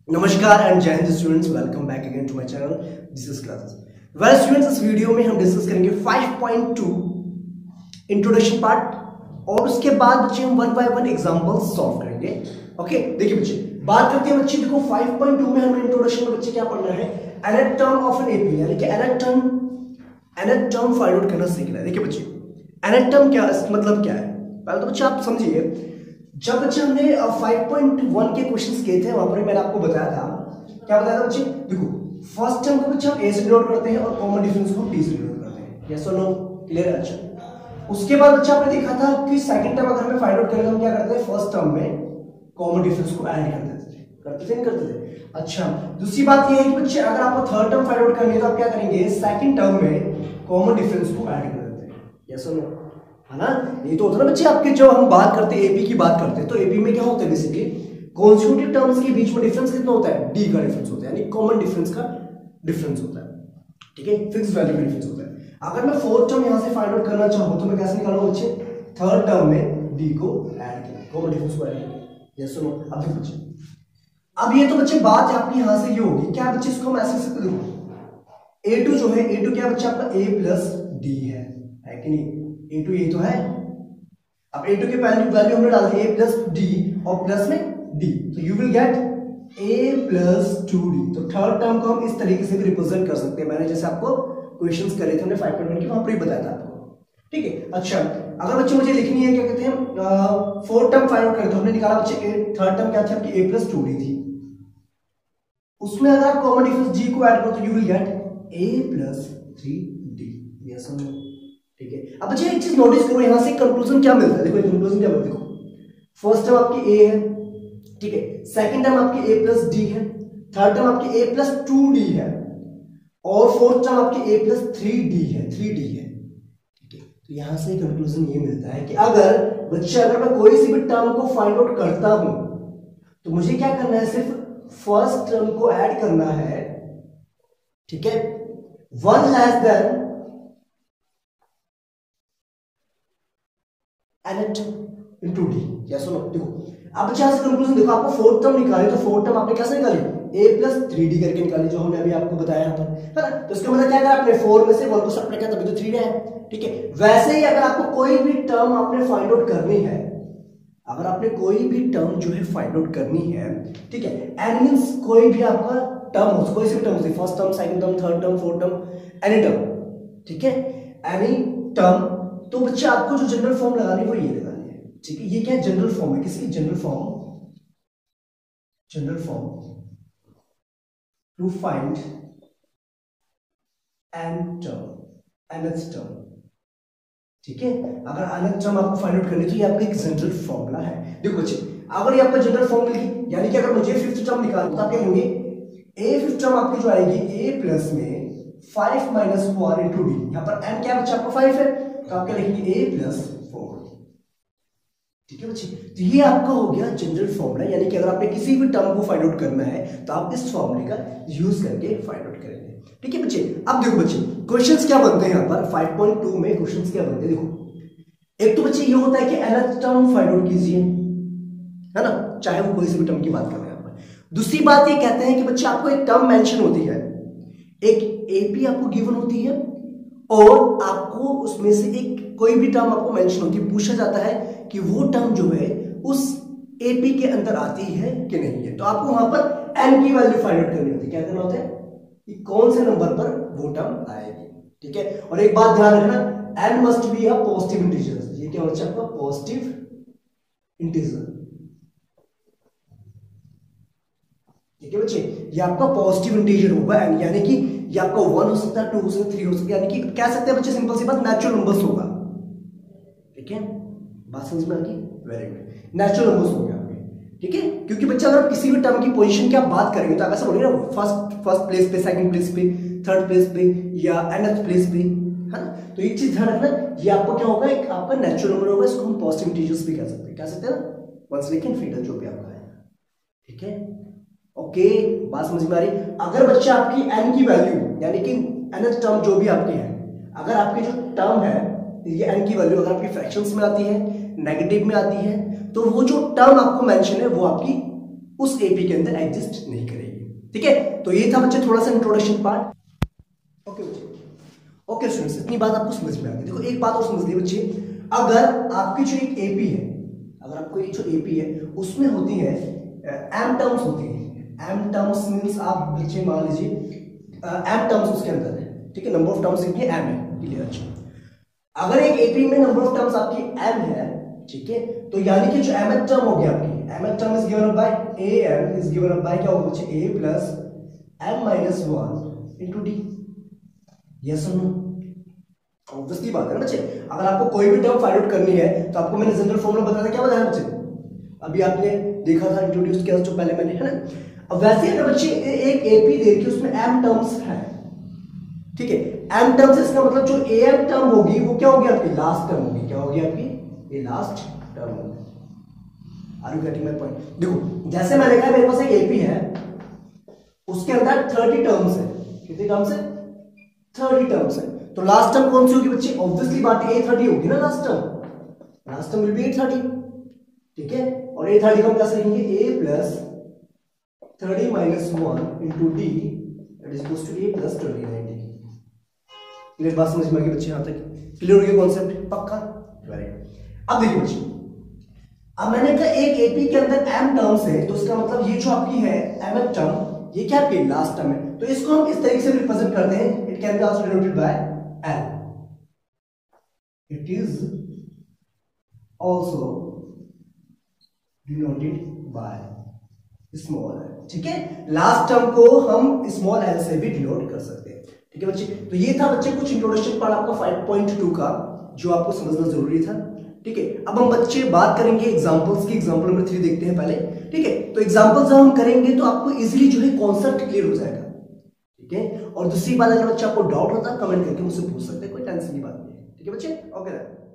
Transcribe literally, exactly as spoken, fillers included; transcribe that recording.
नमस्कार एंड जय हिंद students, welcome back again to my channel. This is classes. Well students, इस video में हम डिस्कस करेंगे five point two introduction part और उसके बाद बच्चे हम one by one examples solve करेंगे। ओके, देखिए बच्चे, बात करते हैं बच्चे। देखो फाइव पॉइंट टू में हमें इंट्रोडक्शन में बच्चे क्या पढ़ना है, nth term of an AP, यानी कि nth term nth term find out करना सीखना है। देखिए बच्चे, nth टर्म क्या मतलब क्या है, पहले तो बच्चे आप समझिए। जब बच्चे हमने फाइव पॉइंट वन के क्वेश्चंस किए थे, वहां पर मैंने आपको बताया था, क्या बताया था बच्चे? देखो, फर्स्ट टर्म को बच्चे हम ए से डिनोट करते हैं और कॉमन डिफरेंस को डी से डिनोट करते हैं। यस और नो? क्लियर? अच्छा, उसके बाद बच्चे आपने देखा था कि सेकंड टर्म अगर हमें फाइंड आउट करें, हम क्या करते हैं, फर्स्ट टर्म में कॉमन डिफरेंस को ऐड कर देते थे। करते थे नहीं करते थे? अच्छा, दूसरी बात ये है कि बच्चे अगर आपको थर्ड टर्म फाइंड आउट करनी है तो आप क्या करेंगे, सेकंड टर्म में कॉमन डिफरेंस को ऐड कर देते हैं। यस और नो? है ना? ये तो होता है ना बच्चे, आपके जो हम बात करते हैं एपी की बात करते हैं, तो एपी में क्या होता है, बेसिकली कॉन्स्टिट्यूटिव टर्म्स के बीच में डिफरेंस कितना होता है, डी का डिफरेंस होता है, यानी कॉमन डिफरेंस का डिफरेंस होता है। ठीक है, फिक्स वैल्यू का डिफरेंस होता है। अगर मैं फोर्थ टर्म यहां से फाइंड आउट करना चाहूं तो मैं कैसे निकालूंगा बच्चे, थर्ड टर्म में डी को ऐड करें, कॉमन डिफरेंस को ऐड करें। यस सुनो, अब देखो बच्चे, अब ये तो बच्चे बात आपकी यहां से ये होगी, क्या बच्चे इसको हम ऐसे सकते, देखो ए टू जो है, ए टू क्या बच्चा आपका ए प्लस डी है, है कि नहीं? ए टू ये तो है। अब ए टू के वैल्यू वैल्यू हमने डाल दी ए प्लस डी और प्लस में डी, तो you will get A plus two D. तो थर्ड टर्म को हम इस तरीके से भी रिप्रेजेंट कर सकते हैं। मैंने जैसे आपको क्वेश्चंस करे थे हमने फाइव पॉइंट वन के, वहां पर ही बताया था आपको। ठीक है, अच्छा, अगर बच्चे मुझे लिखनी है, क्या कहते हैं, फोर्थ टर्म फाइंड आउट करें तो हमने निकाला बच्चे थर्ड टर्म क्या थी आपकी, ए प्लस टू डी थी। उसमें अगर आप कॉमन डिफरेंस जी को ऐड करो तो you will get A plus three D. Yes और नो? ठीक है, अब बच्चे एक चीज नोटिस करो, यहां से कंक्लूजन क्या मिलता है। देखो कंक्लूजन क्या मिलता है, देखो फर्स्ट टर्म आपकी ए है, ठीक है, सेकंड टर्म आपकी ए प्लस डी है, थर्ड टर्म आपकी ए प्लस टू डी है और फोर्थ टर्म आपकी ए प्लस थ्री डी है, थ्री डी है। ठीक है, तो यहां से कंक्लूजन ये मिलता है कि अगर बच्चे अगर मैं कोई सी भी टर्म को फाइंड आउट करता हूं तो मुझे क्या करना है, सिर्फ फर्स्ट टर्म को ऐड करना है। ठीक है, one less than nth into d। Yes और नो? देखो अब बच्चे यहां से कंक्लूजन देखो, आपको फोर्थ टर्म निकाली तो फोर्थ टर्म आपने कैसे निकाली, a प्लस थ्री डी करके निकाली, जो हमने अभी आपको बताया यहां पर, है ना? तो इसका मतलब क्या, अगर आपने फोर में से वन को सब्ट्रैक्ट किया तभी तो थ्री है। ठीक है, वैसे ही अगर आपको कोई भी टर्म आपने फाइंड आउट करनी है, अगर आपने कोई भी टर्म जो है फाइंड आउट करनी है, ठीक है, एन मींस कोई भी आपका टर्म हो, कोई सी भी टर्म हो, first term, second term, third term, fourth term, any term, ठीक है, एनी टर्म, तो बच्चे आपको जो जनरल फॉर्म लगानी है वो ये लगानी है। ठीक है, ये क्या जनरल फॉर्म है, किसकी general form, general form to find N term, nth term. ठीक है, अगर nth टर्म आपको फाइंड आउट करनी है तो ये आपका एक जनरल फॉर्मूला है। देखो बच्चे, अगर ये आपका जनरल फॉर्म मिल गई, यानी कि अगर मुझे फिफ्थ टर्म निकालना तो आप क्या करेंगे, ए फिफ्थ टर्म आपकी जो आएगी ए प्लस में five minus one into D. यहां पर एन क्या बच्चा आपका फाइव है, तो आप क्या लिखेंगे ए प्लस फोर। ठीक है बच्चे, तो ये आपका हो गया जनरल फॉर्मूला, यानी कि अगर आपने किसी भी टर्म को फाइंड आउट करना है तो आप इस फॉर्मूले का यूज करके फाइंड आउट करेंगे। ठीक है बच्चे, अब देखो बच्चे, क्वेश्चंस क्या बनते हैं यहां पर फाइव पॉइंट टू में, क्वेश्चंस क्या बनते हैं, देखो एक तो बच्चे ये होता है कि nth टर्म फाइंड आउट कीजिए, है ना, चाहे वो कोई सी भी टर्म की बात कर रहे हैं आप। दूसरी बात ये कहते हैं कि बच्चे आपको एक टर्म मेंशन होती है, एक एपी आपको गिवन होती है और आपको उसमें से एक कोई भी टर्म आपको मेंशन होती है, पूछा जाता है कि वो टर्म जो है उस एपी के अंदर आती है कि नहीं है। तो आपको वहां पर एन की वैल्यू फाइंड आउट करनी होती है। क्या करना होता है कि कौन से नंबर पर वो टर्म आएगी। ठीक है, और एक बात ध्यान रखना, N must be a positive integer. ये क्या होता है आपका पॉजिटिव इंटीजर। ठीक है बच्चे, ये आपका पॉजिटिव इंटीजर होगा, यानी कि ये आपका वन हो सकता है, टू हो सकता है, थ्री हो सकता है, यानी कि कह सकते हैं बच्चे सिंपल सी बात, नेचुरल नंबर्स होगा। ठीक है, बात समझ में आ गई? वेरी गुड, नेचुरल नंबर्स हो गया आपके। ठीक है, क्योंकि बच्चा अगर किसी भी टर्म की पोजीशन की आप बात करेंगे तो आप ऐसा बोलेंगे ना, फर्स्ट फर्स्ट प्लेस पे, सेकंड प्लेस पे, थर्ड प्लेस पे या nth प्लेस पे, है ना? तो एक चीज ध्यान रखना, ये आपको क्या होगा, एक आपका नेचुरल नंबर होगा, इसको हम पॉजिटिव इंटीजर्स भी कह सकते हैं, कह सकते हैं ना, वंस लेकिन फिगर जो भी आपका है। ठीक है, ओके, बात समझ में आ रही? अगर बच्चा आपकी n की वैल्यू, यानी कि nth टर्म जो भी आपकी है, अगर आपकी जो टर्म है ये n की वैल्यू अगर आपकी फ्रैक्शंस में आती है, नेगेटिव में आती है, तो वो जो टर्म आपको मेंशन है वो आपकी उस एपी के अंदर एग्जिस्ट नहीं करेगी। ठीक है, तो ये था बच्चे थोड़ा सा इंट्रोडक्शन पार्ट। ओके बच्चे, ओके स्टूडेंट्स, इतनी बात आपको समझ में आ गई। देखो एक बात और समझ लीजिए बच्चे, अगर आपकी जो एक एपी है, अगर आपको ये जो एपी है उसमें होती है एम टर्म्स होती है। एम टर्म्स मींस आप बच्चे मान लीजिए एम टर्म्स उसके अंदर है। ठीक है, नंबर ऑफ टर्म्स कितनी एम है, क्लियर। अच्छा, अगर एक एपी में नंबर ऑफ टर्म्स आपकी एम है, ठीक है, तो यानी कि जो mth टर्म होगी आपकी, mth term is given up by am is given up by क्या होगा बच्चे, a plus m minus one into d। Yes और नो? ऑब्वियसली बात है ना बच्चे, अगर आपको कोई भी टर्म फाइंड आउट करनी है तो आपको मैंने जनरल फॉर्मूला बताया, क्या बताया बच्चे, अभी आपने देखा था, इंट्रोड्यूस किया जो पहले मैंने, है ना। अब वैसे अगर बच्चे एक एपी दे के उसमें m टर्म्स है, ठीक है, m टर्म्स इसका मतलब जो am टर्म होगी वो क्या होगी आपकी, लास्ट टर्म होगी। क्या होगी आपकी, ये लास्ट टर्म होगी। Are you getting my point? देखो जैसे मैंने कहा मेरे पास एक एपी है, उसके अंदर तीस टर्म्स है। कितने टर्म्स है? तीस टर्म्स है। तो लास्ट टर्म कौन सी होगी बच्चे? ऑब्वियसली बात है ए थर्टी होगी ना last term. Last term will be a thirty. ठीक है, और ए थर्टी को हम कैसे लिखेंगे, a plus thirty minus one into d that is equals to a plus twenty nine d. Clear बात समझ में आ गई बच्चे? यहां तक क्लियर हो गया कॉन्सेप्ट? पक्का? Very good. अब देखिए बच्चे, अब मैंने कहा एक एपी के अंदर m टर्म्स है, तो इसका मतलब ये जो आपकी है mth टर्म, ये क्या आपकी लास्ट टर्म है। तो इसको हम इस तरीके से रिप्रेजेंट करते हैं, it can be also denoted by l। It is also denoted by small l। ठीक है, लास्ट टर्म को हम स्मॉल l से भी डिनोट कर सकते हैं। ठीक है बच्चे, तो ये था बच्चे कुछ इंट्रोडक्शन पार्ट आपका फाइव पॉइंट टू का, जो आपको समझना जरूरी था। ठीक है, अब हम बच्चे बात करेंगे एग्जांपल्स की। एग्जांपल नंबर थ्री देखते हैं पहले। ठीक है, तो एग्जांपल्स जब हम करेंगे तो आपको इजीली जो है कॉन्सेप्ट क्लियर हो जाएगा। ठीक है, और दूसरी बात, अगर बच्चा आपको डाउट होता है कमेंट करके मुझसे पूछ सकते हैं, कोई टेंशन की बात नहीं है। ठीक है बच्चे, ओके।